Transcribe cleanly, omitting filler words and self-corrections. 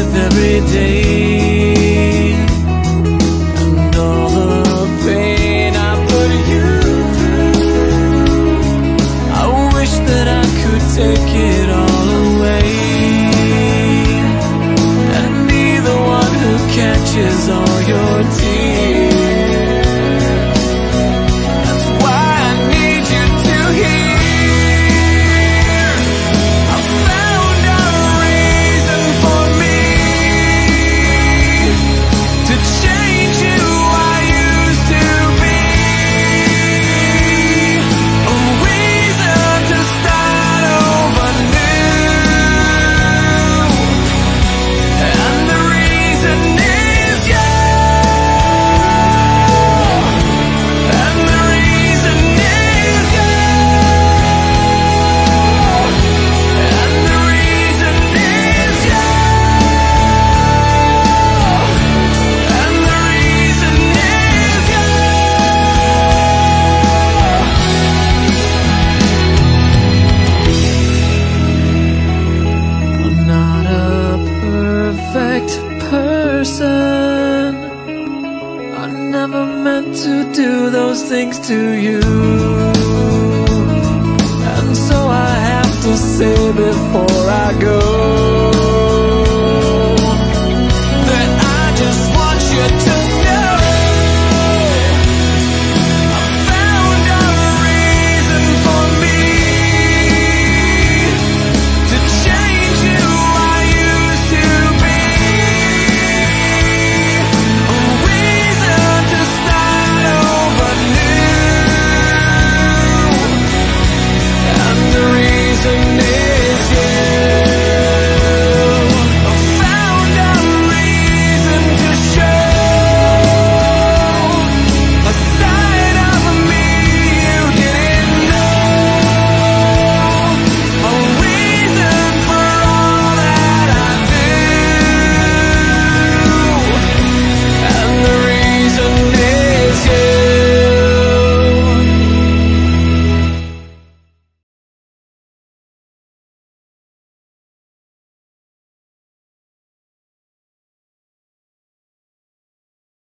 with every day, and all the pain I put you through. I wish that I could take it all away and be the one who catches all your tears. That's why I need you to hear. I found a reason for me to change who I used to be, a reason to start over new, and the reason is you, and the reason is you, and the reason is you, and the reason is you. I'm not a perfect person. I never meant to do those things to you, and so I have to say before I go,